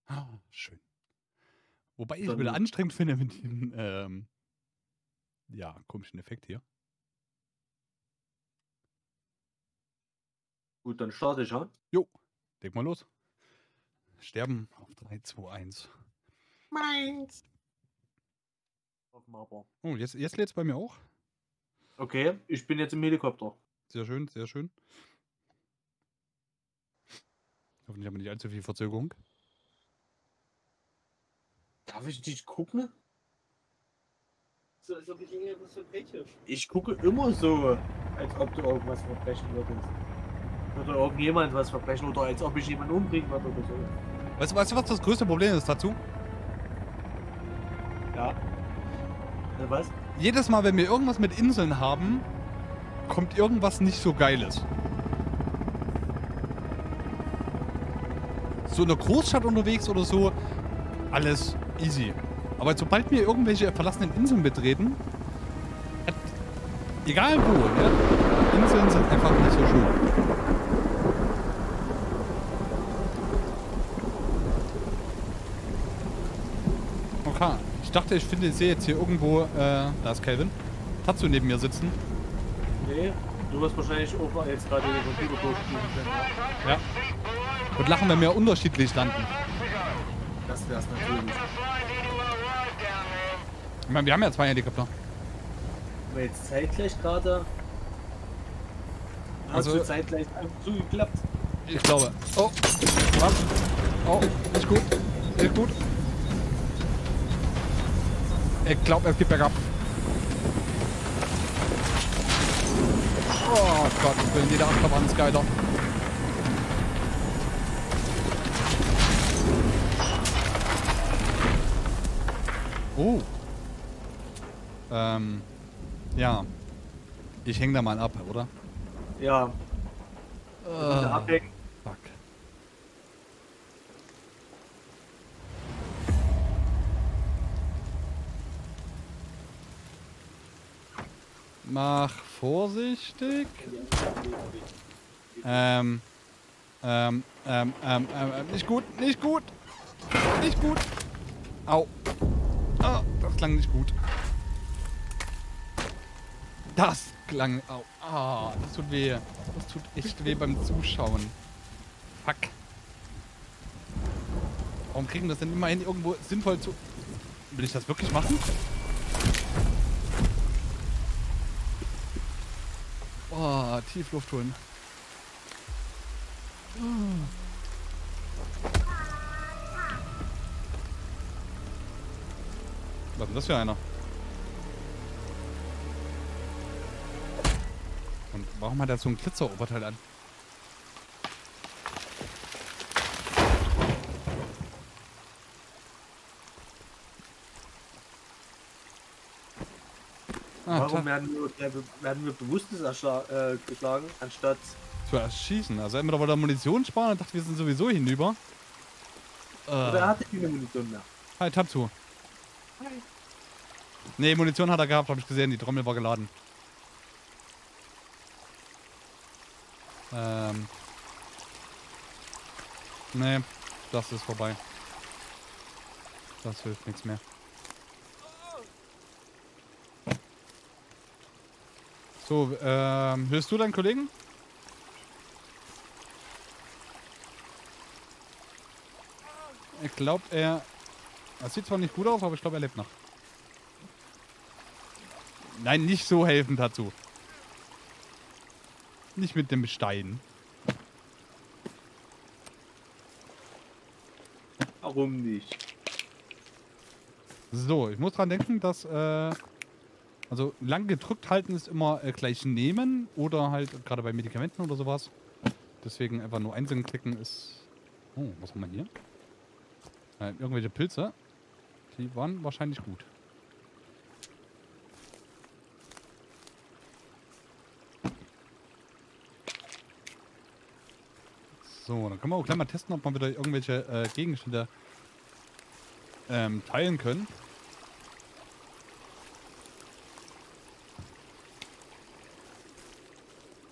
Ah, schön. Wobei ich es Dann- wieder anstrengend finde mit diesem, ja, komischen Effekt hier. Gut, dann starte ich, ja? Jo, leg mal los. Sterben auf 3, 2, 1. Meins. Hoffen wir aber. Oh, jetzt lädt es bei mir auch. Okay, ich bin jetzt im Helikopter. Sehr schön, sehr schön. Hoffentlich haben wir nicht allzu viel Verzögerung. Darf ich dich gucken? So, als ob ich irgendwas verbreche. Ich gucke immer so, als ob du irgendwas verbrechen würdest. Oder irgendjemand was verbrechen oder als ob ich jemanden umbringen würde oder so. Weißt du, was das größte Problem ist dazu? Ja. Was? Jedes Mal, wenn wir irgendwas mit Inseln haben, kommt irgendwas nicht so Geiles. So in einer Großstadt unterwegs oder so, alles easy. Aber sobald wir irgendwelche verlassenen Inseln betreten, egal wo, ja, Inseln sind einfach nicht so schön. Okay, ich dachte, ich sehe jetzt hier irgendwo, da ist Calvin, Tatsu neben mir sitzen. Nee, du wirst wahrscheinlich auch jetzt gerade den Computer durchspielen können. Ja. Und lachen, wenn wir unterschiedlich landen. Das wär's natürlich. Ich meine, wir haben ja 2 Helikopter. Aber jetzt zeitgleich gerade. Also- Hast du zeitgleich zugeklappt? Ich glaube. Oh, was? Oh, nicht gut. Nicht gut. Ich glaube, es geht bergab. Oh Gott, ich will jeder Achterbahn ist geiler. Oh. Ja. Ich hänge da mal ab, oder? Ja. Abhängen. Fuck. Mach vorsichtig. Nicht gut, nicht gut. Nicht gut. Au. Ah, das klang nicht gut. Das klang. Au. Ah, das tut weh. Das tut echt weh beim Zuschauen. Fuck. Warum kriegen wir das denn immerhin irgendwo sinnvoll zu. Will ich das wirklich machen? Oh, Tiefluft holen. Was ist denn das für einer? Und warum hat er so ein Glitzeroberteil an? Ah, Warum werden wir bewusstes geschlagen, anstatt. zu erschießen. Also entweder wollte er Munition sparen und dachte, wir sind sowieso hinüber. Oder er hatte keine Munition mehr. Hi, Tatsu. Nee, Munition hat er gehabt, habe ich gesehen. Die Trommel war geladen. Nee, das ist vorbei. Das hilft nichts mehr. So, hörst du deinen Kollegen? Ich glaube, das sieht zwar nicht gut aus, aber ich glaube, er lebt noch. Nein, nicht so helfen dazu. Nicht mit dem Stein. Warum nicht? So, ich muss dran denken, dass, also lang gedrückt halten ist immer gleich nehmen oder halt gerade bei Medikamenten oder sowas. Deswegen einfach nur einzeln klicken ist... Oh, was haben wir hier? Irgendwelche Pilze. Die waren wahrscheinlich gut. So, dann können wir auch gleich mal testen, ob wir wieder irgendwelche Gegenstände teilen können.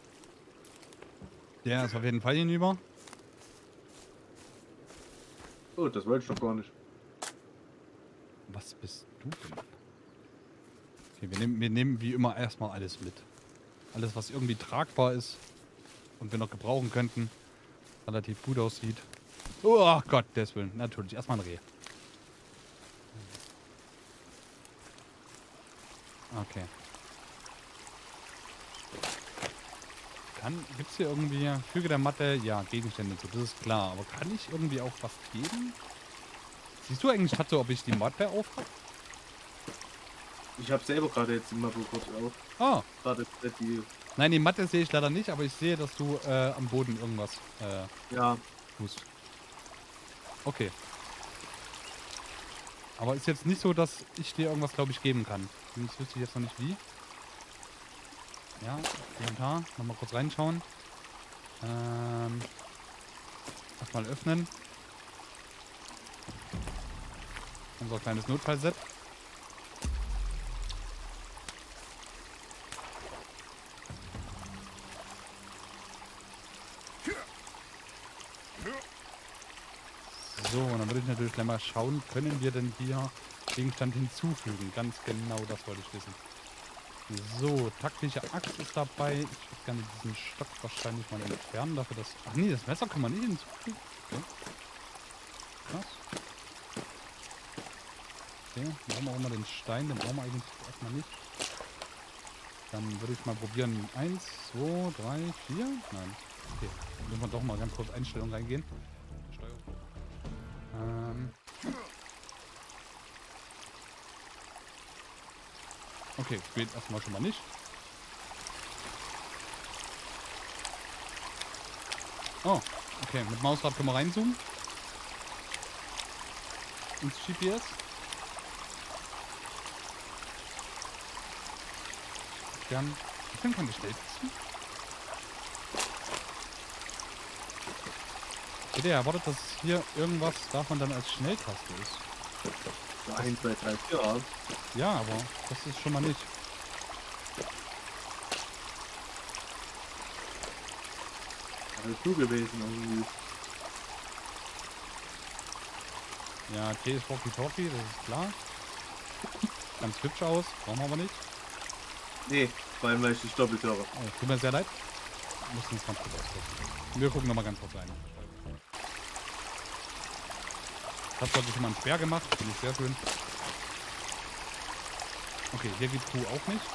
Der ist auf jeden Fall hinüber. Oh, das wollte ich doch gar nicht. Was bist du denn? Okay, wir nehmen wie immer erstmal alles mit. Alles, was irgendwie tragbar ist und wir noch gebrauchen könnten. Relativ gut aussieht. Oh Gott, deswegen. Natürlich, erstmal ein Reh. Okay. Gibt es hier irgendwie Füge der Matte? Ja, Gegenstände zu, das ist klar. Aber kann ich irgendwie auch was geben? Siehst du eigentlich, Tatze, ob ich die Matte auf habe? Ich habe selber gerade jetzt die Mappe kurz auf. Ah. Gerade die. Nein, die Matte sehe ich leider nicht, aber ich sehe, dass du am Boden irgendwas Ja. tust. Okay. Aber ist jetzt nicht so, dass ich dir irgendwas, glaube ich, geben kann. Das wüsste ich jetzt noch nicht wie. Ja, Inventar. Nochmal kurz reinschauen. Erstmal öffnen. Unser kleines Notfallset. So, und dann würde ich natürlich gleich mal schauen, können wir denn hier Gegenstand hinzufügen? Ganz genau, das wollte ich wissen. So, taktische Axt ist dabei. Ich würde gerne diesen Stock wahrscheinlich mal entfernen, dafür dass... Ach nee, das Messer kann man nicht hinzufügen. Okay. Krass. Okay, brauchen wir auch mal den Stein, den brauchen wir eigentlich erstmal nicht. Dann würde ich mal probieren. 1, 2, 3, 4. Nein. Okay. Dann müssen wir doch mal ganz kurz Einstellungen reingehen. Okay, geht erstmal schon mal nicht. Oh, okay. Mit Mausrad können wir reinzoomen. Ins GPS. Gern. Ich bin keine Schnelltasten. Hätte ja erwartet, dass hier irgendwas davon dann als Schnelltaste ist. 1, 2, 3, 4. Ja, aber das ist schon mal nicht. Das ist du gewesen irgendwie. Ja, T ist Walkie-Talkie, das ist klar. Ganz hübsch aus, brauchen wir aber nicht. Nee, vor allem weil ich dich doppelt höre. Oh, tut mir sehr leid. Wir müssen uns ganz kurz ausgucken. Wir gucken nochmal ganz kurz rein. Das hat sich schon mal einen Speer gemacht, finde ich sehr schön. Okay, hier geht Q auch nicht.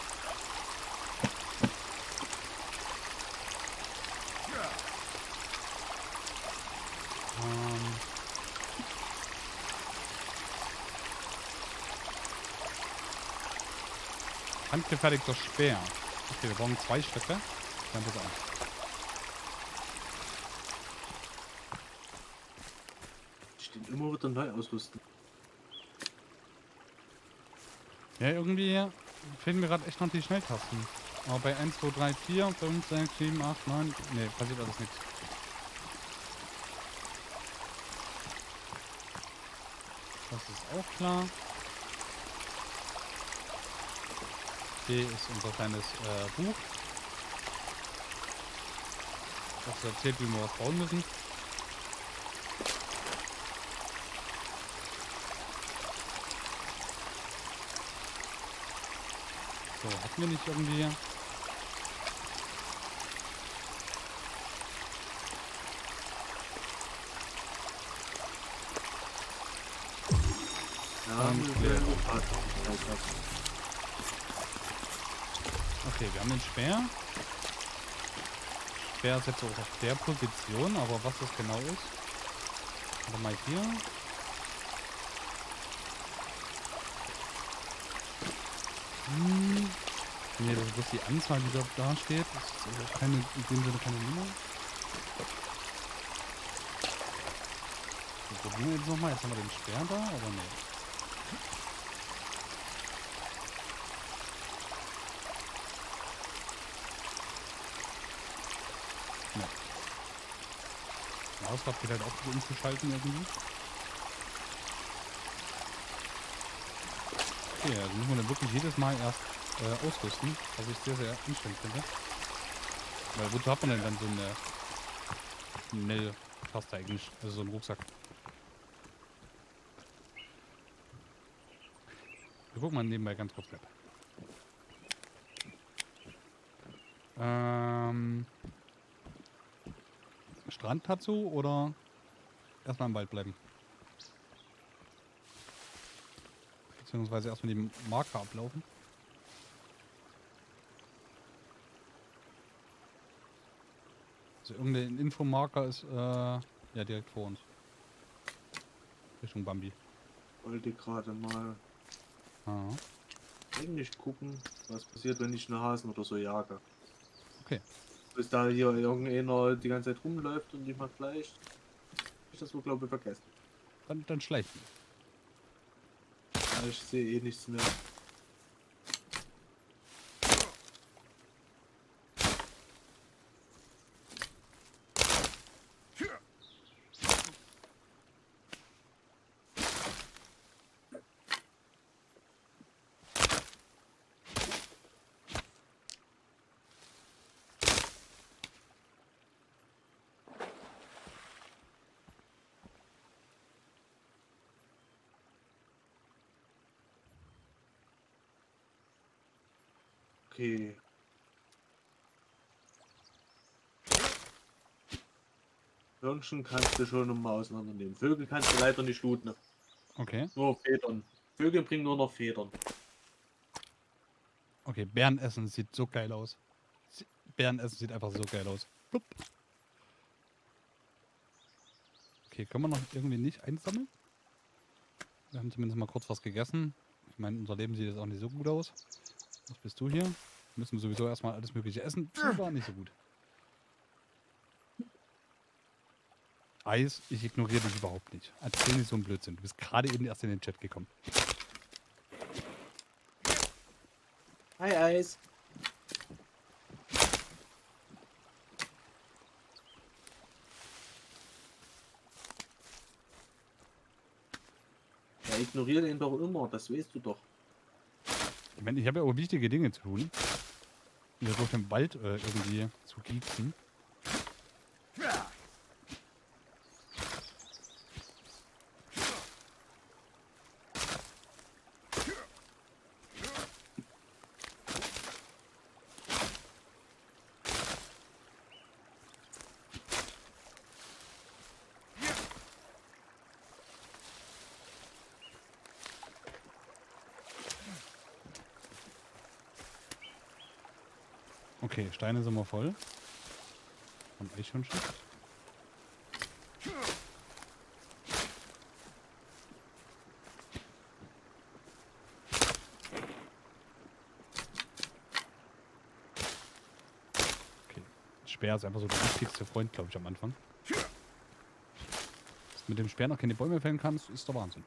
Handgefertigter Speer. Okay, wir brauchen 2 Stöcke. Dann das an. Ich den immer wieder neu ausrüsten. Ja, irgendwie fehlen mir gerade echt noch die Schnelltasten. Aber bei 1, 2, 3, 4, 5, 6, 7, 8, 9... Ne, passiert alles nichts. Das ist auch klar. Hier ist unser kleines Buch. Das erzählt, wie wir was bauen müssen. So, hatten wir nicht irgendwie... Ja, okay, wir haben den Speer. Speer ist jetzt auch auf der Position, aber was das genau ist... Warte mal hier. Ne, das ist bloß die Anzahl, die da steht. Das ist also keine, in dem Sinne keine Nummer. So, probieren wir jetzt nochmal. Jetzt haben wir den Speer da, aber ne. Ne. Der Ausgabe geht halt auch gut umzuschalten irgendwie. Okay, also müssen wir dann wirklich jedes Mal erst ausrüsten, was ich sehr, sehr anstrengend finde. Weil wozu hat man denn dann so eine Nell-Taste eigentlich, also so einen Rucksack? gucken mal nebenbei ganz kurz Map. Strand dazu oder erstmal im Wald bleiben? Beziehungsweise erstmal die Marker ablaufen. Also irgendein Infomarker ist ja direkt vor uns. Richtung Bambi. Wollte gerade mal Ah, eigentlich gucken, was passiert, wenn ich einen Hasen oder so jage. okay. Bis da hier irgendeiner die ganze Zeit rumläuft und ich mal Fleisch. Ich das wohl, glaube ich, vergessen. Dann schleichen. Ja, ich sehe eh nichts mehr. Okay. Hörnchen kannst du schon mal auseinandernehmen. Vögel kannst du leider nicht looten. Okay. Nur Federn. Vögel bringen nur noch Federn. Okay, Bärenessen sieht so geil aus. Bärenessen sieht einfach so geil aus. Blub. Okay, können wir noch irgendwie nicht einsammeln? Wir haben zumindest mal kurz was gegessen. Ich meine, unser Leben sieht jetzt auch nicht so gut aus. Was bist du hier? Wir müssen sowieso erstmal alles mögliche essen. Das war nicht so gut. Eis, ich ignoriere dich überhaupt nicht. Erzähl nicht so einen Blödsinn. Du bist gerade eben erst in den Chat gekommen. Hi Eis. Ja, ignoriere ihn doch immer, das weißt du doch. Ich meine, ich habe ja auch wichtige Dinge zu tun. Hier durch den Wald irgendwie zu kieksen. Okay, Steine sind wir voll. Von Eichhörnchen. Okay. Speer ist einfach so der wichtigste Freund, glaube ich, am Anfang. Dass du mit dem Speer noch keine Bäume fällen kannst, ist der Wahnsinn.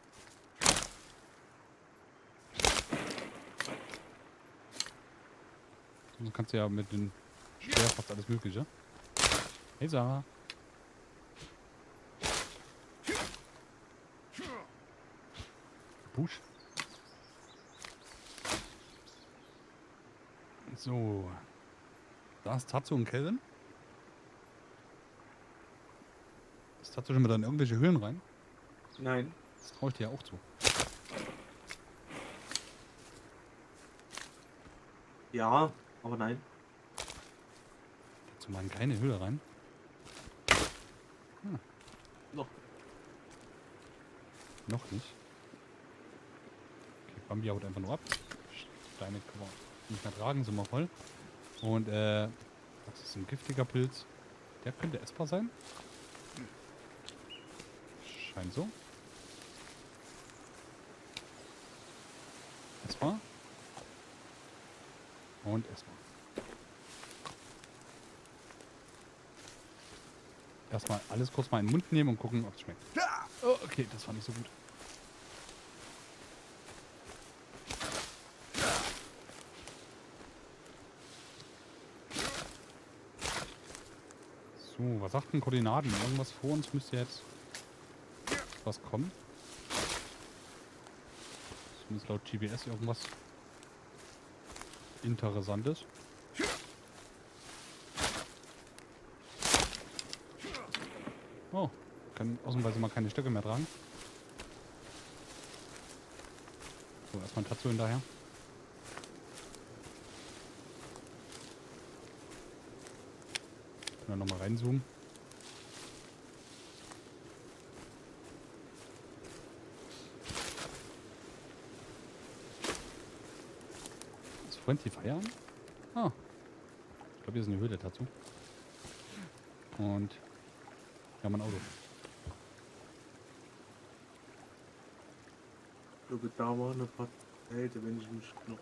Sonst kannst du ja mit dem Speer fast alles Mögliche. Hey Sarah. Busch. So. Da ist Tatsu und Kelvin. Ist Tatsu schon wieder in irgendwelche Höhlen rein? Nein. Das traue ich dir ja auch zu. Ja, aber nein. Tatsu mal in keine Höhle rein. Noch. Noch nicht. Okay, Bambi haut einfach nur ab. Steine können wir nicht mehr tragen, sind wir voll. Und das ist ein giftiger Pilz. Der könnte essbar sein. Scheint so. Essbar. Und essbar. Erstmal alles kurz mal in den Mund nehmen und gucken, ob es schmeckt. Oh, okay, das war nicht so gut. So, was sagt denn Koordinaten? Irgendwas vor uns müsste jetzt was kommen. Zumindest laut GPS irgendwas Interessantes. Oh, können ausnahmsweise mal keine Stöcke mehr tragen. So, erstmal ein Tatsu hinterher. Können wir nochmal reinzoomen. Ist Friendly Fire an? Ah. Ich glaube, hier ist eine Höhle dazu. Und wir haben ein Auto. Ich glaube, da war eine paar Zelte, wenn ich mich noch.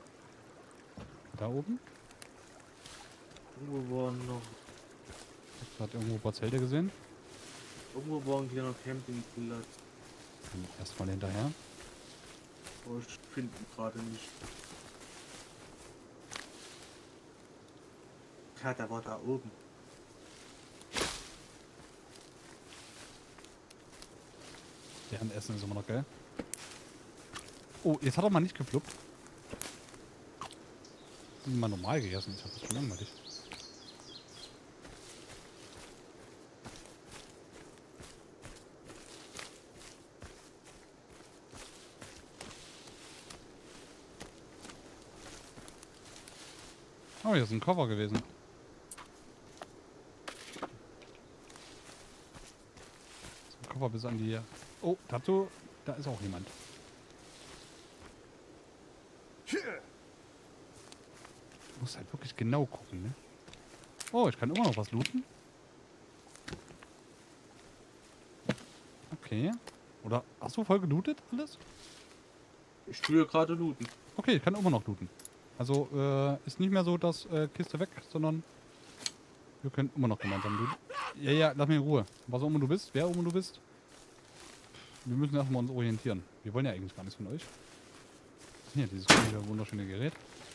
Da oben? Irgendwo waren noch. Hat irgendwo ein paar Zelte gesehen. Irgendwo war ein kleiner Campingplatz. Erstmal hinterher. Aber ich finde ihn gerade nicht. Ja, der war da oben. Deren Essen ist immer noch geil. Oh, jetzt hat er mal nicht gefluppt. Mal normal gegessen. Ich hab das schon langweilig. Oh, hier ist ein Koffer gewesen. So ein Koffer bis an die... Oh, dazu, da ist auch jemand. Du musst halt wirklich genau gucken, ne? Oh, ich kann immer noch was looten. Okay. Oder hast du voll gelootet alles? Ich tue gerade looten. Okay, ich kann immer noch looten. Also, ist nicht mehr so, dass Kiste weg, sondern wir können immer noch gemeinsam looten. Ja, ja, lass mich in Ruhe. Was auch immer du bist, wer auch immer du bist. Wir müssen erstmal uns orientieren. Wir wollen ja eigentlich gar nichts von euch. Hier, dieses wunderschöne Gerät.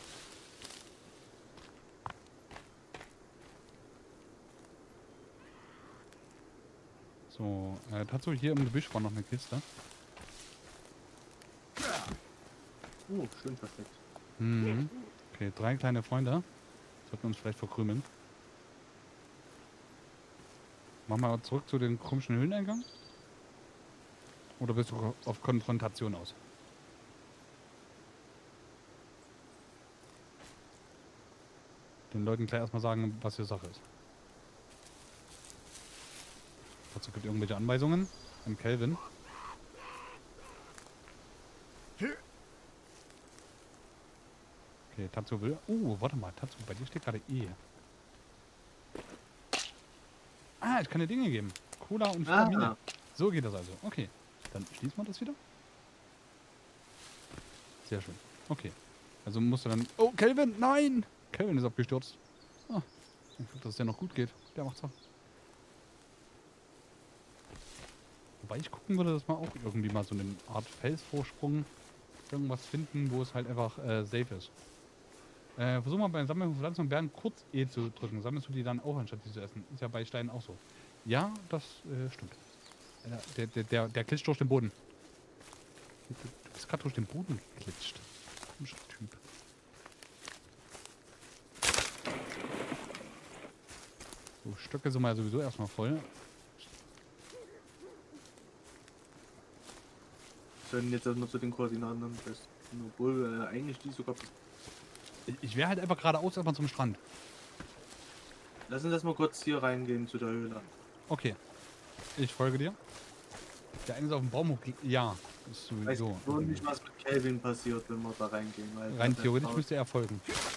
So, dazu hier im Gebüsch war noch eine Kiste. Oh, schön versteckt. Mhm. Okay, 3 kleine Freunde. Sollten uns vielleicht verkrümeln. Machen wir zurück zu den komischen Höhleneingang? Oder bist du auf Konfrontation aus? Den Leuten gleich erstmal sagen, was hier Sache ist. Dazu gibt es irgendwelche Anweisungen im Kelvin. Okay, Tatsu will... Oh, warte mal, Tatsu, bei dir steht gerade E. Ah, ich kann dir Dinge geben. Cola und Vitamine. Ah. So geht das also. Okay, dann schließen wir das wieder. Sehr schön. Okay. Also musst du dann... Oh, Kelvin, nein! Kelvin ist abgestürzt. Ah, ich hoffe, dass es dir noch gut geht. Der macht's auch. Wobei ich gucken würde, dass wir auch irgendwie mal so eine Art Felsvorsprung irgendwas finden, wo es halt einfach safe ist. Versuch mal beim Sammeln von Pflanzen und Beeren kurz E zu drücken. Sammelst du die dann auch, anstatt die zu essen? Ist ja bei Steinen auch so. Ja, das stimmt. Der glitscht durch den Boden. Du bist gerade durch den Boden geglitscht. Komischer Typ. So, Stöcke sind wir sowieso erstmal voll. Sollen jetzt erstmal zu den Koordinaten das obwohl eigentlich die sogar. Ich wäre halt einfach geradeaus erstmal zum Strand. Lass uns erstmal kurz hier reingehen zu der Höhle. Okay. Ich folge dir. Der eine ist auf dem Baum hoch. Ja, ist Weiß sowieso. nur nicht, was mit Kelvin passiert, wenn wir da reingehen. Weil Rein theoretisch müsste er folgen.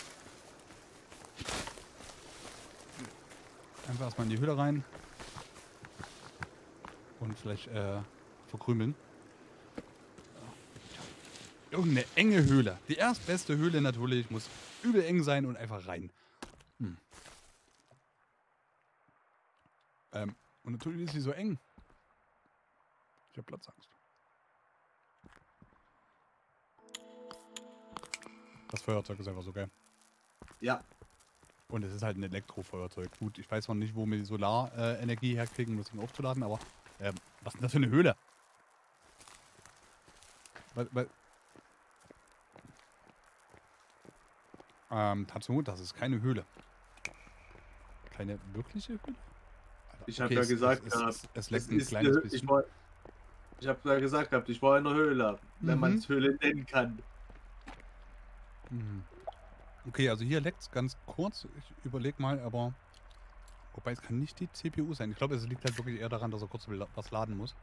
Einfach erstmal in die Höhle rein. Und vielleicht verkrümeln. Irgendeine enge Höhle. Die erstbeste Höhle natürlich muss übel eng sein und einfach rein. Und natürlich ist sie so eng. Ich habe Platzangst. Das Feuerzeug ist einfach so geil. Ja. Und es ist halt ein Elektrofeuerzeug. Gut, ich weiß noch nicht, wo wir die Solarenergie herkriegen, um das Ding aufzuladen, aber was ist denn das für eine Höhle? Tatsache, das ist keine Höhle. Keine wirkliche Höhle? Alter, Ich habe ja gesagt, es leckt ein kleines bisschen. Ich habe ja gesagt gehabt, ich war in der Höhle, wenn man Mhm. es Höhle nennen kann. Mhm. Okay, also hier leckt es ganz kurz. Ich überlege mal, aber... Wobei, es kann nicht die CPU sein. Ich glaube, es liegt halt wirklich eher daran, dass er kurz was laden muss.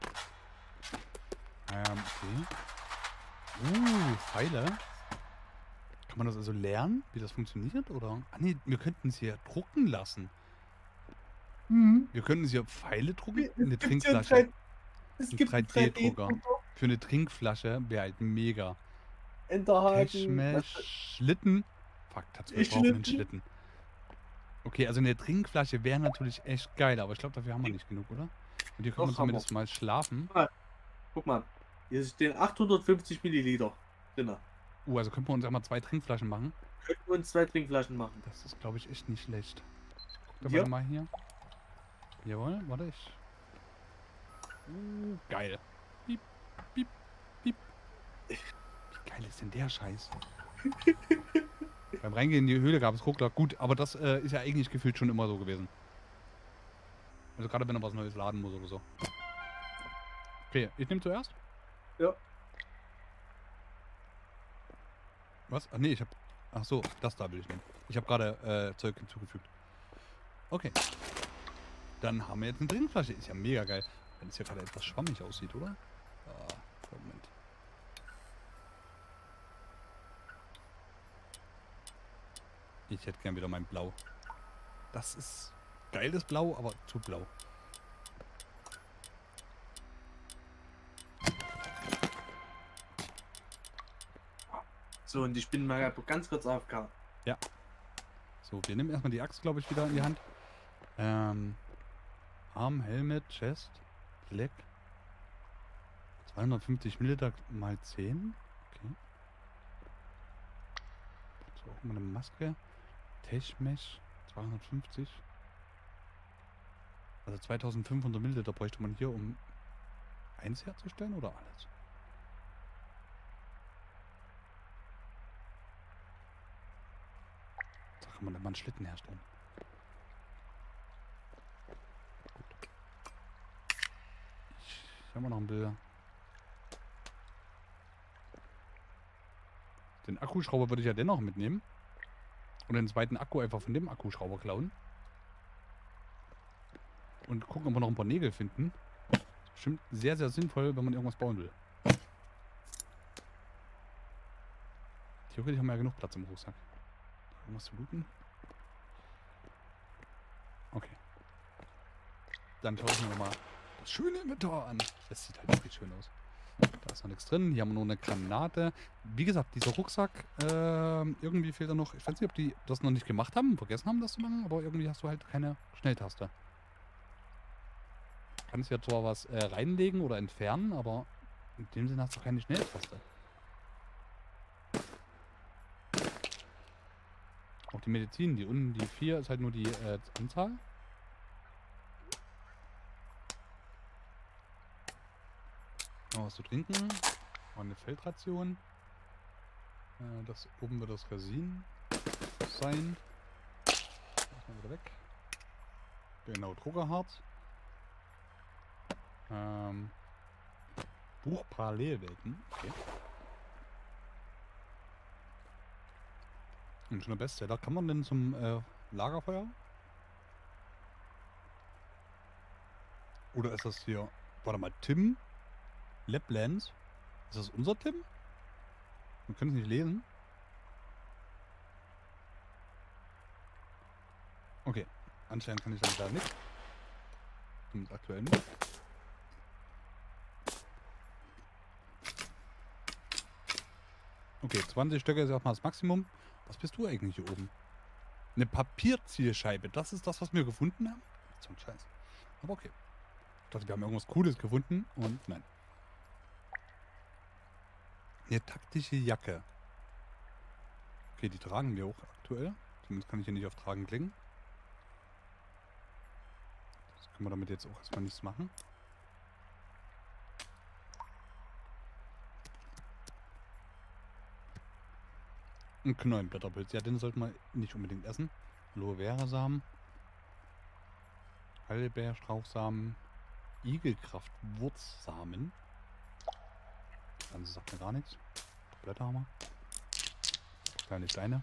Okay. Pfeile. Kann man das also lernen, wie das funktioniert, oder? Ah nee, wir könnten es hier drucken lassen. Wir könnten hier Pfeile drucken. Eine Es gibt hier ein Trinkflasche. 3, es Ein gibt einen 3D-Drucker. 3D-Drucker, Für eine Trinkflasche wäre halt mega. Enterhaken, was Cashmesh, Schlitten. Fuck, dazu, wir ist brauchen einen Schlitten? Schlitten. Okay, also eine Trinkflasche wäre natürlich echt geil, aber ich glaube, dafür haben wir nicht genug, oder? Und hier können wir Doch, Hammer. zumindest mal schlafen. Guck mal. Hier stehen 850 Milliliter drin. Also könnten wir uns einmal 2 Trinkflaschen machen. Könnten wir uns 2 Trinkflaschen machen. Das ist, glaube ich, echt nicht schlecht. Ich guck dabei Ja. mal hier. Jawohl, warte ich. Geil. Piep, piep, piep. Wie geil ist denn der Scheiß? Beim Reingehen in die Höhle gab es Ruckler. Gut, aber das ist ja eigentlich gefühlt schon immer so gewesen. Also gerade wenn er was Neues laden muss oder so. Okay, ich nehme zuerst. Ja. Was? Ach nee, ich hab... Ach so, das da will ich nehmen. Ich habe gerade Zeug hinzugefügt. Okay. Dann haben wir jetzt eine Trinkflasche. Ist ja mega geil. Wenn es hier gerade etwas schwammig aussieht, oder? Moment. Ich hätte gern wieder mein Blau. Das ist geiles Blau, aber zu blau. So, und ich bin mal ganz kurz AFK. Ja. So, wir nehmen erstmal die Axt, glaube ich, wieder in die Hand. Arm, Helmet, Chest, Black. 250 Milliliter mal 10. Okay. So, auch mal eine Maske. Techmesh, 250. Also 2500 Milliliter bräuchte man hier, um eins herzustellen oder alles? Da kann man dann mal einen Schlitten herstellen. Gut. Ich habe noch ein Bild. Den Akkuschrauber würde ich ja dennoch mitnehmen. Und den zweiten Akku einfach von dem Akkuschrauber klauen. Und gucken, ob wir noch ein paar Nägel finden. Das ist bestimmt sehr, sehr sinnvoll, wenn man irgendwas bauen will. Theoretisch haben wir ja genug Platz im Rucksack. Irgendwas zu looten? Okay. Dann schaue ich mir nochmal das schöne Inventar an. Das sieht halt wirklich schön aus. Da ist noch nichts drin. Hier haben wir nur eine Granate. Wie gesagt, dieser Rucksack, irgendwie fehlt da noch. Ich weiß nicht, ob die das noch nicht gemacht haben, vergessen haben, das zu machen, aber irgendwie hast du halt keine Schnelltaste. Kannst ja zwar was reinlegen oder entfernen, aber in dem Sinne hast du keine Schnelltaste. Auch die Medizin, die unten, die 4 ist halt nur die Anzahl. Noch was zu trinken. Noch eine Feldration. Das oben wird das Resin sein. Das mal wieder weg. Genau, Druckerharz. Buch Parallelwelten. Okay. Und schon der Bestseller. Kann man denn zum Lagerfeuer? Oder ist das hier... Warte mal, Tim Laplands? Ist das unser Tim? Wir können es nicht lesen. Okay. Anscheinend kann ich dann da nicht. Zumindest aktuell nicht. Okay, 20 Stöcke ist erstmal das Maximum. Was bist du eigentlich hier oben? Eine Papierzielscheibe. Das ist das, was wir gefunden haben? So ein Scheiß. Aber okay. Ich dachte, wir haben irgendwas Cooles gefunden und nein. Eine taktische Jacke. Okay, die tragen wir auch aktuell. Zumindest kann ich hier nicht auf Tragen klicken. Das können wir damit jetzt auch erstmal nichts machen. Ein Knollenblätterpilz. Ja, den sollte man nicht unbedingt essen. Aloe Vera Samen. Heidelbeer, Strauchsamen. Igelkraft, Wurzsamen. Ganze sagt mir gar nichts. Blätterhammer. Kleine Steine.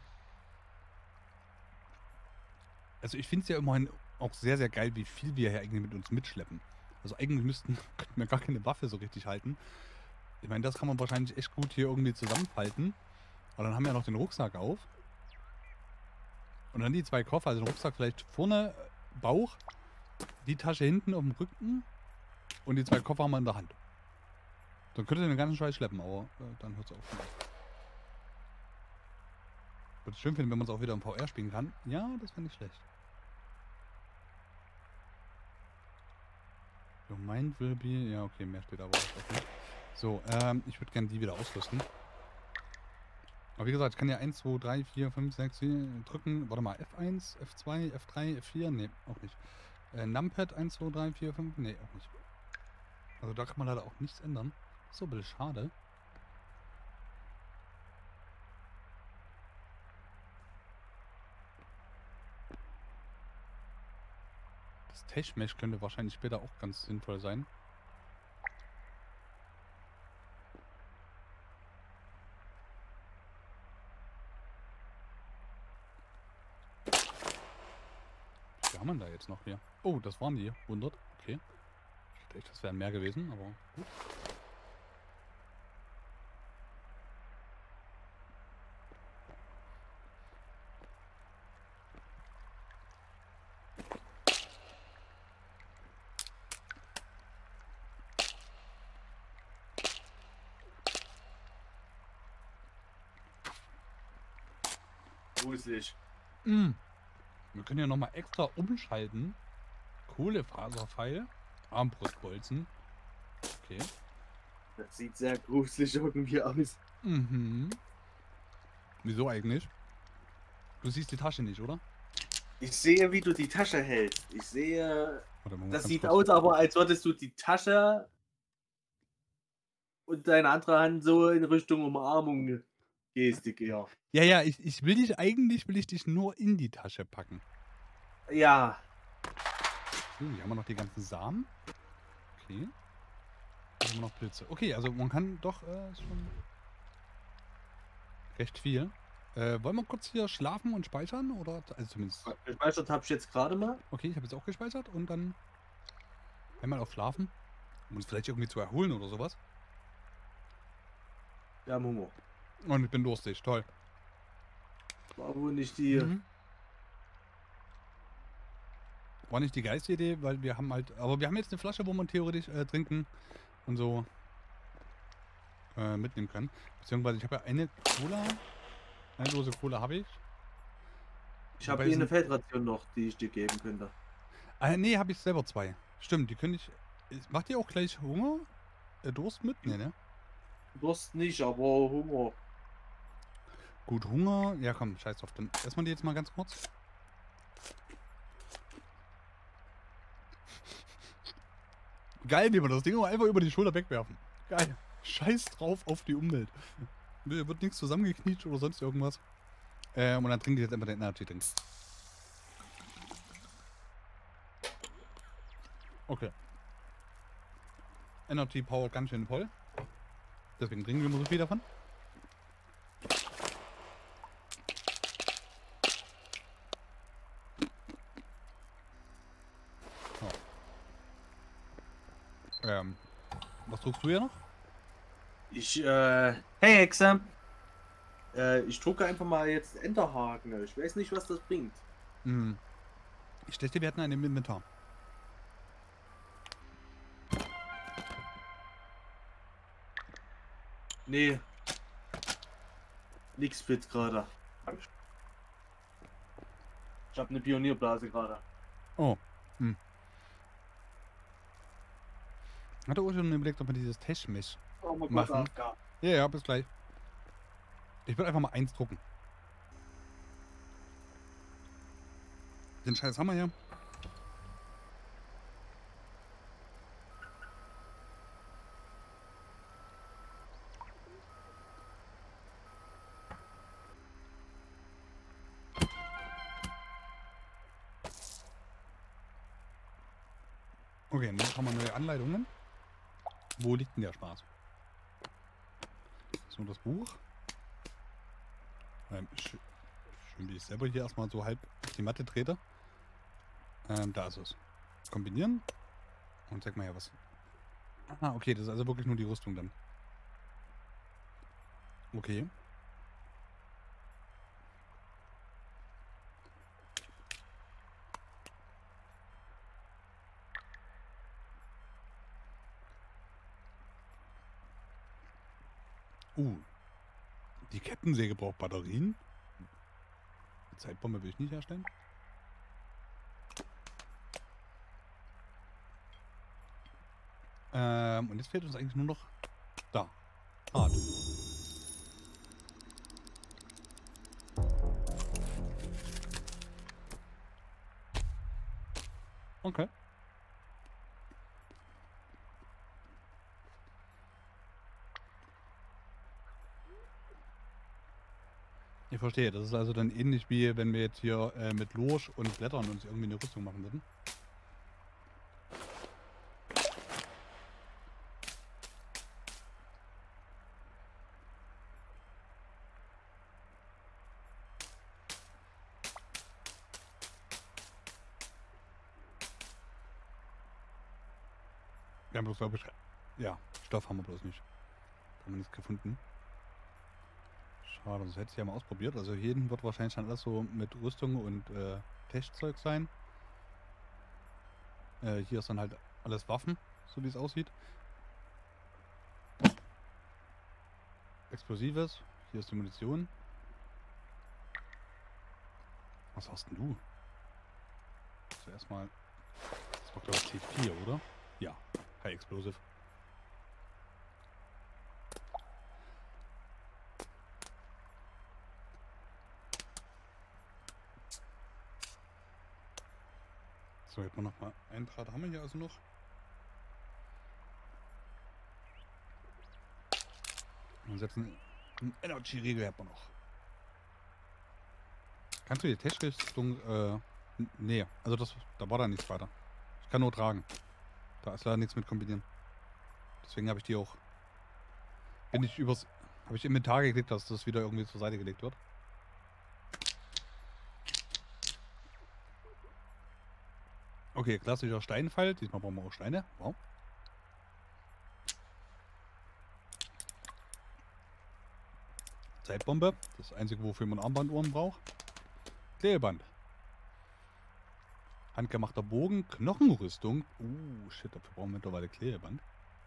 Also ich finde es ja immerhin auch sehr, sehr geil, wie viel wir hier eigentlich mit uns mitschleppen. Also eigentlich könnten wir gar keine Waffe so richtig halten. Ich meine, das kann man wahrscheinlich echt gut hier irgendwie zusammenfalten. Aber dann haben wir ja noch den Rucksack auf. Und dann die 2 Koffer, also den Rucksack vielleicht vorne, Bauch, die Tasche hinten auf dem Rücken und die 2 Koffer haben wir in der Hand. Dann könnte ihr den ganzen Scheiß schleppen, aber dann hört es auf. Würde es schön finden, wenn man es auch wieder im VR spielen kann. Ja, das wäre nicht schlecht. Your mind will be... Ja, okay, mehr steht aber auch nicht. So, ich würde gerne die wieder ausrüsten. Aber wie gesagt, ich kann ja 1, 2, 3, 4, 5, 6, 7 drücken. Warte mal, F1, F2, F3, F4. Nee, auch nicht. Numpad 1, 2, 3, 4, 5. Nee, auch nicht. Also da kann man leider auch nichts ändern. Das ist so ein bisschen schade. Das Tech-Mesh könnte wahrscheinlich später auch ganz sinnvoll sein. Wie haben wir da jetzt noch hier? Oh, das waren die 100. Okay. Ich dachte echt, das wären mehr gewesen, aber gut. Gruselig. Wir können ja nochmal extra umschalten. Kohlefaserpfeil. Armbrustbolzen. Okay. Das sieht sehr gruselig irgendwie aus. Mhm. Wieso eigentlich? Du siehst die Tasche nicht, oder? Ich sehe, wie du die Tasche hältst. Ich sehe... Warte mal, Das ganz sieht kurz. aus, aber als würdest du die Tasche und deine andere Hand so in Richtung Umarmung Gestik, ja. Ja, ja, ich will dich eigentlich, will ich dich nur in die Tasche packen. Ja. Hier haben wir noch die ganzen Samen. Okay. Hier haben wir noch Pilze. Okay, also man kann doch schon recht viel. Wollen wir kurz hier schlafen und speichern? Oder? Also zumindest. Gespeichert habe ich jetzt gerade mal. Okay, ich habe jetzt auch gespeichert und dann einmal auf Schlafen. Um uns vielleicht irgendwie zu erholen oder sowas. Wir haben Hunger. Und ich bin durstig, toll. War wohl nicht die... War nicht die geilste Idee, weil wir haben halt... Aber wir haben jetzt eine Flasche, wo man theoretisch trinken und so mitnehmen kann. Beziehungsweise ich habe ja eine Cola. Eine Dose Cola habe ich. Ich habe Wobei hier es eine ein- Feldration noch, die ich dir geben könnte. Nee, habe ich selber 2. Stimmt, die könnte ich... Macht ihr auch gleich Hunger? Durst mit? Nee, ne? Durst nicht, aber Hunger. Gut, Hunger. Ja, komm, scheiß drauf. Dann essen wir die jetzt mal ganz kurz. Geil, wie wir das Ding einfach über die Schulter wegwerfen. Geil. Scheiß drauf auf die Umwelt. Wird nichts zusammengeknietscht oder sonst irgendwas. Und dann trinkt ihr jetzt einfach den Energy Drink. Okay. Energy Power ganz schön voll. Deswegen trinken wir immer so viel davon. Was druckst du hier noch? Hey Hexe. Ich drucke einfach mal jetzt Enterhaken. Ich weiß nicht, was das bringt. Hm. Ich dachte, wir hatten einen im Inventar. Nee. Nix fit gerade. Ich habe eine Pionierblase gerade. Oh. Hm. Hatte auch schon überlegt, ob wir dieses Tech-Mesh Oh mein machen. AFK. Ja, ja, bis gleich. Ich würde einfach mal 1 drucken. Den Scheiß haben wir hier. Okay, jetzt haben wir neue Anleitungen. Wo liegt denn der Spaß? nur das Buch. Schön, wie ich selber hier erstmal so halb auf die Matte trete. Da ist es. Kombinieren. Und sag mal ja was. Ah, okay, das ist also wirklich nur die Rüstung dann. Okay. Die Kettensäge braucht Batterien. Die Zeitbombe will ich nicht herstellen. Und jetzt fehlt uns eigentlich nur noch da. Hart. Okay. Ich verstehe. Das ist also dann ähnlich wie wenn wir jetzt hier mit Lurch und Blättern uns irgendwie eine Rüstung machen würden. Wir haben bloß, glaube ich, ja, Stoff haben wir bloß nicht. Haben wir nichts gefunden. Schade, das hätte ich ja mal ausprobiert. Also hier hinten wird wahrscheinlich dann alles so mit Rüstung und Testzeug sein. Hier ist dann halt alles Waffen, so wie es aussieht. Explosives. Hier ist die Munition. Was hast denn du? Zuerst mal. Das war glaube ich T4, oder? Ja, High Explosive. So, jetzt mal nochmal. Ein Draht haben wir hier also noch. Und setzen einen Energy-Riegel hat man noch. Kannst du die Tech-Richtung, nee, also da war da nichts weiter. Ich kann nur tragen. Da ist leider nichts mit kombinieren. Deswegen habe ich die auch, habe ich Inventar geklickt, dass das wieder irgendwie zur Seite gelegt wird. Okay, klassischer Steinfall. Diesmal brauchen wir auch Steine. Wow. Zeitbombe. Das einzige, wofür man Armbanduhren braucht. Klebeband. Handgemachter Bogen. Knochenrüstung. Shit, dafür brauchen wir mittlerweile Klebeband.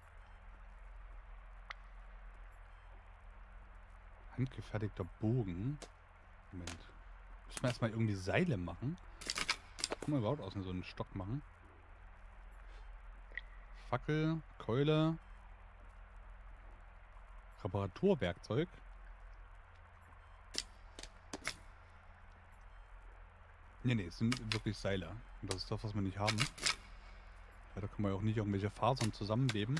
Handgefertigter Bogen. Moment. Müssen wir erstmal irgendwie Seile machen. Kann man überhaupt aus so einen Stock machen? Fackel, Keule. Reparaturwerkzeug. Nee, es sind wirklich Seile. Und das ist das, was wir nicht haben. Ja, da können wir auch nicht irgendwelche Fasern zusammenweben.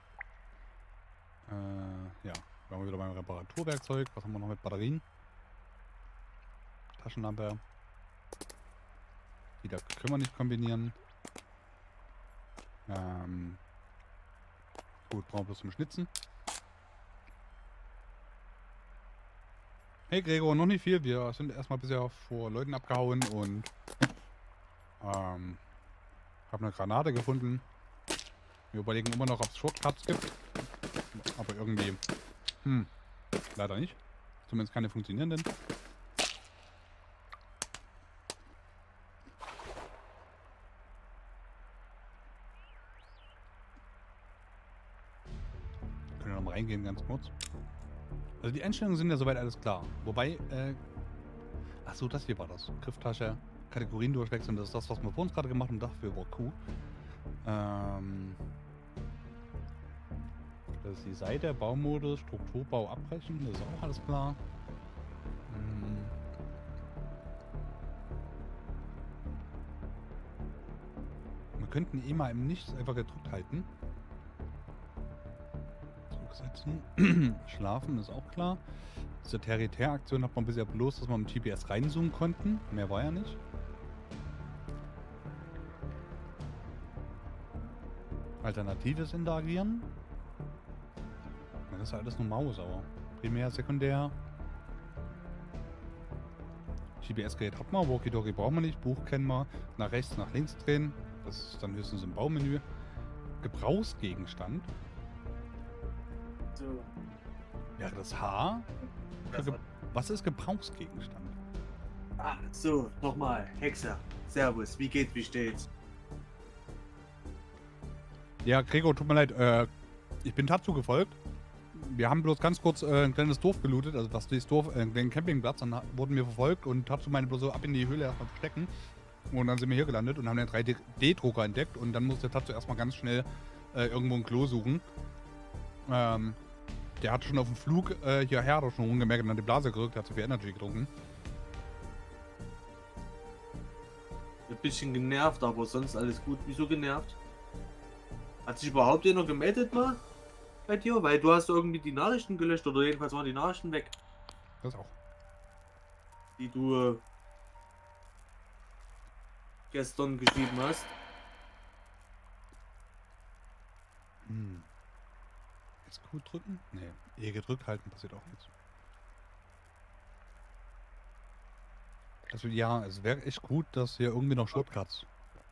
Ja, waren wir wieder beim Reparaturwerkzeug. Was haben wir noch mit Batterien? Taschenlampe. Die da können wir nicht kombinieren. Gut, brauchen wir bloß zum Schnitzen. Hey Gregor, noch nicht viel. Wir sind erstmal bisher vor Leuten abgehauen und haben eine Granate gefunden. Wir überlegen immer noch, ob es Shortcuts gibt. Aber irgendwie, leider nicht. Zumindest keine funktionierenden. Können wir noch mal reingehen, ganz kurz. Also die Einstellungen sind ja soweit alles klar. Wobei, achso, das hier war das. Grifftasche, Kategorien durchwechseln, das ist das, was wir vor uns gerade gemacht haben. Dafür war Q. Das ist die Seite, Baumodus, Strukturbau abbrechen, das ist auch alles klar. Wir könnten eh mal im Nichts einfach gedrückt halten. Zurücksetzen. Schlafen ist auch klar. Diese Territär-Aktion hat man bisher bloß, dass wir mit GPS reinzoomen konnten. Mehr war ja nicht. Alternatives interagieren. Das ist ja alles nur Maus, aber Primär, sekundär. GPS-Gerät hat man, Walkie-Talkie brauchen wir nicht, Buch kennen wir. Nach rechts, nach links drehen. Das ist dann höchstens im Baumenü. Gebrauchsgegenstand. So. Ja, das H. Das war- Was ist Gebrauchsgegenstand? Ah, so, nochmal. Hexer. Servus, wie geht's, wie steht's? Ja, Gregor, tut mir leid. Ich bin Tatsu gefolgt. Wir haben bloß ganz kurz ein kleines Dorf gelootet, also was dieses Dorf, den Campingplatz, dann wurden wir verfolgt und Tatsu meinte bloß so ab in die Höhle erstmal verstecken. Und dann sind wir hier gelandet und haben den 3D-Drucker entdeckt und dann musste Tatsu erstmal ganz schnell irgendwo ein Klo suchen. Der hat schon auf dem Flug hierher schon rumgemerkt und dann die Blase gerückt, hat zu viel Energy getrunken. Ein bisschen genervt, aber sonst alles gut. Wieso genervt? Hat sich überhaupt jemand gemeldet mal bei dir? Weil du hast irgendwie die Nachrichten gelöscht oder jedenfalls waren die Nachrichten weg, Das auch. die du gestern geschrieben hast. Jetzt Q drücken? Nee, E gedrückt halten passiert auch nichts. Also ja, es wäre echt gut, dass hier irgendwie noch Shortcuts.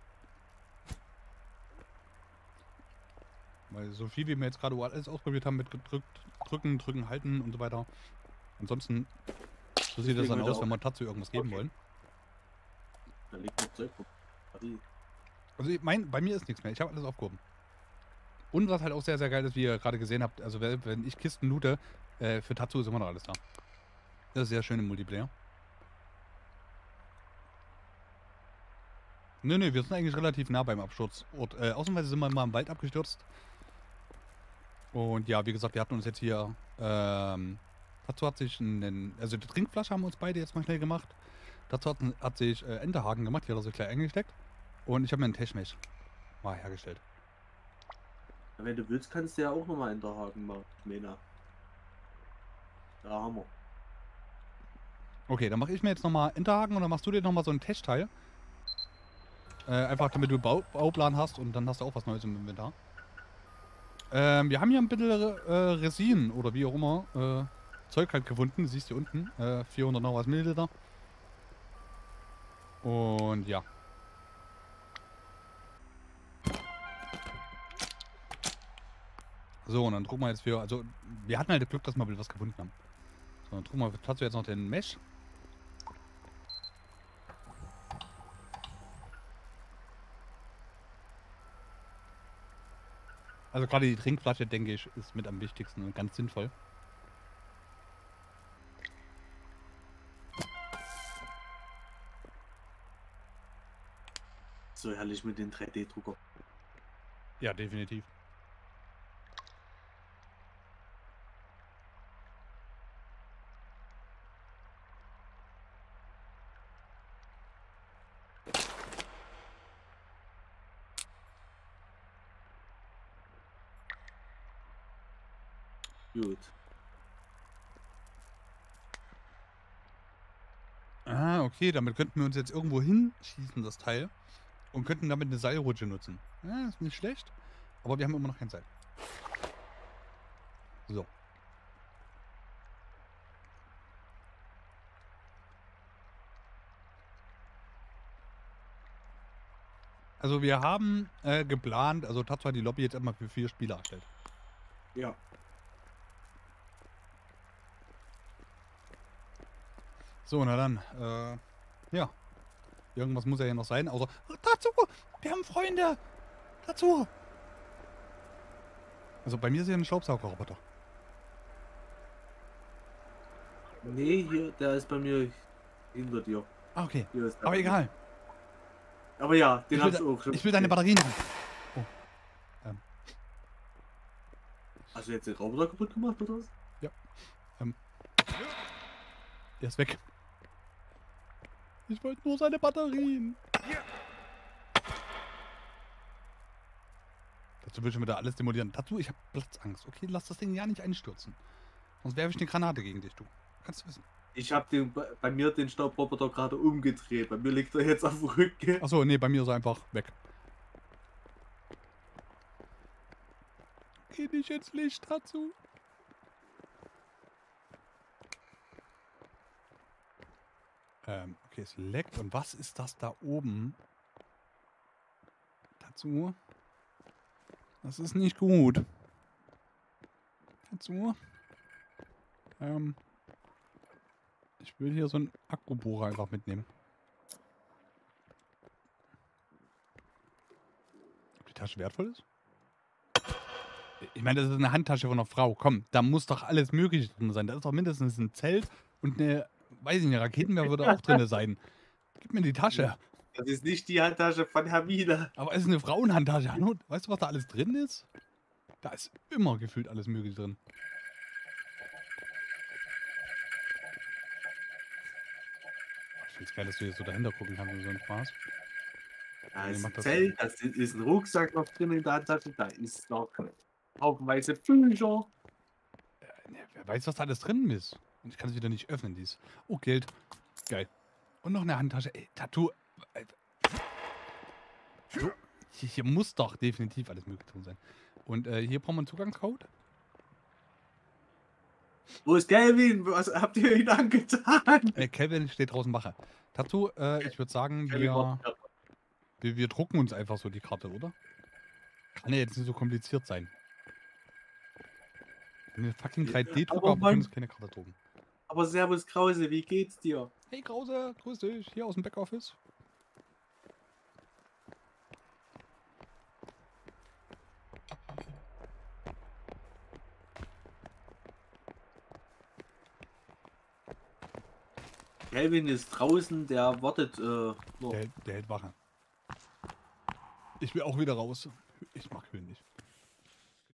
Weil so viel wie wir jetzt gerade alles ausprobiert haben mit gedrückt, drücken, halten und so weiter. Ansonsten, so sieht das dann aus, wenn wir Tatsu irgendwas geben wollen. Da liegt noch Zeug. Also bei mir ist nichts mehr, ich habe alles aufgehoben. Und was halt auch sehr, sehr geil ist, wie ihr gerade gesehen habt, also wenn ich Kisten loote, für Tatsu ist immer noch alles da. Das ist sehr schön im Multiplayer. Nö, wir sind eigentlich relativ nah beim Absturzort. Ausnahmsweise sind wir mal im Wald abgestürzt. Und ja, wie gesagt, wir hatten uns jetzt hier, dazu hat sich also die Trinkflasche haben wir uns beide jetzt mal schnell gemacht. Dazu hat sich Enterhaken gemacht, die hat er sich gleich eingesteckt. Und ich habe mir einen Techmech mal hergestellt. Wenn du willst, kannst du ja auch nochmal Enterhaken machen, Mena. Da haben wir. Okay, dann mache ich mir jetzt nochmal Enterhaken und dann machst du dir nochmal so ein Testteil. Einfach damit du Bauplan hast und dann hast du auch was Neues im Inventar. Wir haben hier ein bisschen Resin oder wie auch immer Zeug halt gefunden. Du siehst hier unten 400 noch was Milliliter. Und ja. So, und dann drucken wir jetzt für, also wir hatten halt das Glück, dass wir was gefunden haben. So, dann drucken wir dazu jetzt noch den Mesh. Also gerade die Trinkflasche, denke ich, ist mit am wichtigsten und ganz sinnvoll. So herrlich mit den 3D-Drucker. Ja, definitiv. Gut. Ah, okay, damit könnten wir uns jetzt irgendwo hinschießen, das Teil. Und könnten damit eine Seilrutsche nutzen. Ja, ist nicht schlecht. Aber wir haben immer noch kein Seil. So. Also wir haben geplant, also Tatsu hat die Lobby jetzt erstmal für 4 Spieler erstellt. Ja. So, na dann, ja. Irgendwas muss ja hier noch sein, außer... Tatsu! Wir haben Freunde! Tatsu! Also bei mir ist hier ein Staubsaugerroboter. Nee, hier, der ist bei mir hinter dir. Ah, okay. Hier ist der Aber bei mir. egal. Aber ja, den Ich hab's will, auch schon. ich will deine Batterien haben. Hast du jetzt den Roboter kaputt gemacht oder was? Der ist weg. Ich wollte nur seine Batterien. Dazu will ich schon wieder alles demolieren. Dazu, ich habe Platzangst. Okay, lass das Ding ja nicht einstürzen. Sonst werfe ich eine Granate gegen dich, du. Kannst du wissen. Ich habe bei mir den Staubroboter gerade umgedreht. Bei mir liegt er jetzt auf dem Rücken. Achso, nee, bei mir ist er einfach weg. Geh nicht ins Licht dazu. Okay, es leckt. Und was ist das da oben? Dazu. Das ist nicht gut. Dazu. Ich will hier so einen Akkubohrer einfach mitnehmen. Ob die Tasche wertvoll ist? Ich meine, das ist eine Handtasche von einer Frau. Komm, da muss doch alles Mögliche drin sein. Da ist doch mindestens ein Zelt und eine, weiß ich nicht, Raketenwerfer würde auch drin sein. Gib mir die Tasche. Das ist nicht die Handtasche von Hermine. Aber es ist eine Frauenhandtasche. Hanno, weißt du, was da alles drin ist? Da ist immer gefühlt alles Mögliche drin. Ich find's geil, dass du hier so dahinter gucken kannst und so ein Spaß. Da Nee, ist mach ein das. Zelt, da ist ein Rucksack noch drin in der Handtasche, da ist noch haufenweise Bücher. Nee, wer weiß, was da alles drin ist. Und ich kann es wieder nicht öffnen, dies. Oh, Geld. Geil. Und noch eine Handtasche. Ey, Tattoo. Hier muss doch definitiv alles möglich drin sein. Und hier brauchen wir einen Zugangscode. Wo ist Kelvin? Was habt ihr ihn angetan? Kelvin steht draußen Wache. Tattoo, ich würde sagen, wir drucken uns einfach so die Karte, oder? Kann ja jetzt nicht so kompliziert sein. Eine fucking 3D-Drucker, aber wir können uns keine Karte drucken. Aber Servus Krause, wie geht's dir? Hey Krause, grüß dich, hier aus dem Backoffice. Kelvin ist draußen, der wartet noch. Der hält Wache. Ich will auch wieder raus. Ich mag Höhen nicht.